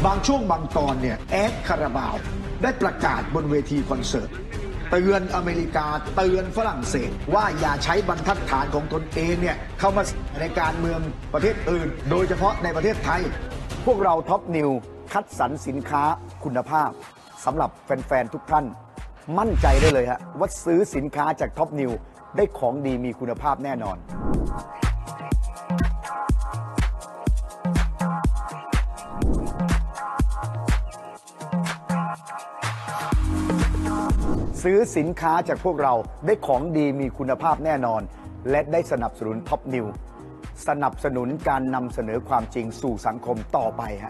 บางช่วงบางตอนเนี่ยแอดคาราบาวได้ประกาศบนเวทีคอนเสิร์ตเตือนอเมริกาเตือนฝรั่งเศสว่าอย่าใช้บรรทัดฐานของตนเองเนี่ยเข้ามาในการเมืองประเทศอื่นโดยเฉพาะในประเทศไทยพวกเราท็อปนิวคัดสรรสินค้าคุณภาพสำหรับแฟนๆทุกท่านมั่นใจได้เลยฮะว่าซื้อสินค้าจากท็อปนิวได้ของดีมีคุณภาพแน่นอนซื้อสินค้าจากพวกเราได้ของดีมีคุณภาพแน่นอนและได้สนับสนุนท็อปนิวสนับสนุนการนำเสนอความจริงสู่สังคมต่อไปฮะ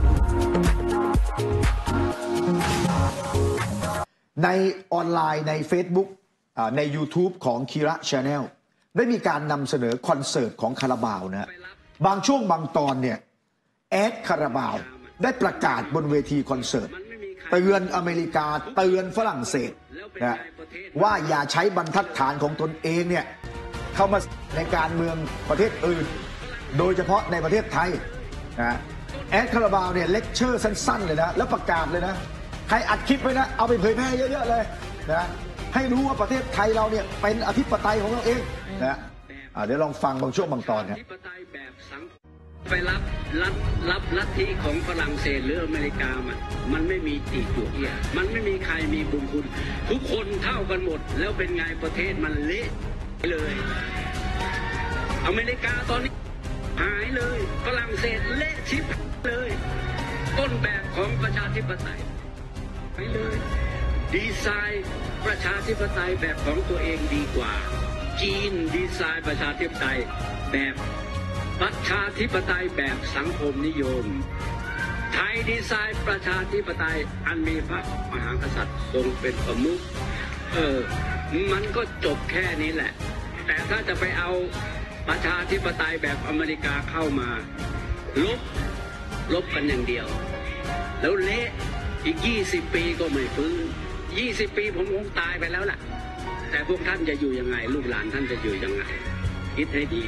ในออนไลน์ใน Facebook ใน YouTube ของ Kira Channel ได้มีการนำเสนอคอนเสิร์ตของคาราบาวนะบางช่วงบางตอนเนี่ยแอดคาราบาวได้ประกาศบนเวทีคอนเสิร์ตเตือนอเมริกาเตือนฝรั่งเศสนะว่าอย่าใช้บรรทัดฐานของตนเองเนี่ยเข้ามาในการเมืองประเทศอื่นโดยเฉพาะในประเทศไทยนะแอดคาราบาวเนี่ยเลคเชอร์สั้นๆเลยนะแล้วประกาศเลยนะใครอัดคลิปไว้นะเอาไปเผยแพร่เยอะๆเลยนะให้รู้ว่าประเทศไทยเราเนี่ยเป็นอธิปไตยของเราเองนะเดี๋ยวลองฟังบางช่วงบางตอนครับไปรับลัทธิของฝรั่งเศสหรืออเมริกามันไม่มีติจุเอียมันไม่มีใครมีบุญคุณทุกคนเท่ากันหมดแล้วเป็นไงประเทศมันเละเลยอเมริกาตอนนี้หายเลยฝรั่งเศสเละชิบเลยต้นแบบของประชาธิปไตยไปเลยดีไซน์ประชาธิปไตยแบบของตัวเองดีกว่าจีนดีไซน์ประชาธิปไตยแบบประชาธิปไตยแบบสังคมนิยมไทยดีไซน์ประชาธิปไตยอันมีพระมหากษัตริย์ทรงเป็นประมุขมันก็จบแค่นี้แหละแต่ถ้าจะไปเอาประชาธิปไตยแบบอเมริกาเข้ามาลบกันอย่างเดียวแล้วเละอีก20 ปีก็ไม่ฟื้น20 ปีผมคงตายไปแล้วล่ะแต่พวกท่านจะอยู่ยังไงลูกหลานท่านจะอยู่ยังไงคิดให้ดี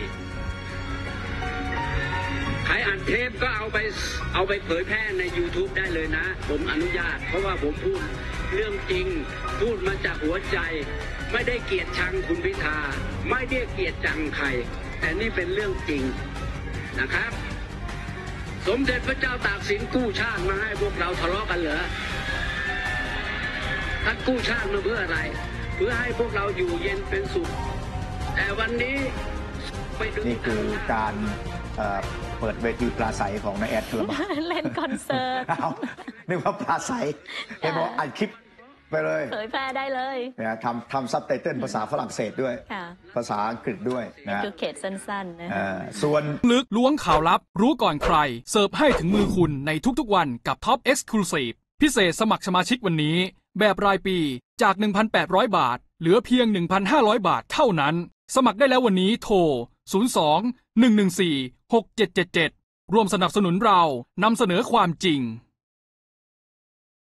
ใครอัดเทปก็เอาไปเผยแพร่ใน YouTube ได้เลยนะผมอนุญาตเพราะว่าผมพูดเรื่องจริงพูดมาจากหัวใจไม่ได้เกลียดชังคุณพิธาไม่ได้เกลียดชังใครแต่นี่เป็นเรื่องจริงนะครับสมเด็จพระเจ้าตากสินกู้ชาติมาให้พวกเราทะเลาะกันเหรอท่านกู้ชาติมาเพื่ออะไรเพื่อให้พวกเราอยู่เย็นเป็นสุขแต่วันนี้นี่คือการเปิดเวทีปราศัยของนายแอดคาราบาวเล่นคอนเสิร์ตนึกว่าปราศัยเห็นบอกอัดคลิปไปเลยเผยแพร่ได้เลยเนี่ยทำซับไตเติลภาษาฝรั่งเศสด้วยภาษาอังกฤษด้วยนะคือเขตสั้นๆนะส่วนลึกล้วงข่าวลับรู้ก่อนใครเสิร์ฟให้ถึงมือคุณในทุกๆวันกับ Top Exclusive พิเศษสมัครสมาชิกวันนี้แบบรายปีจาก 1,800 บาทเหลือเพียง 1,500 บาทเท่านั้นสมัครได้แล้ววันนี้โทร 02-114-6777 ร่วมสนับสนุนเรานำเสนอความจริง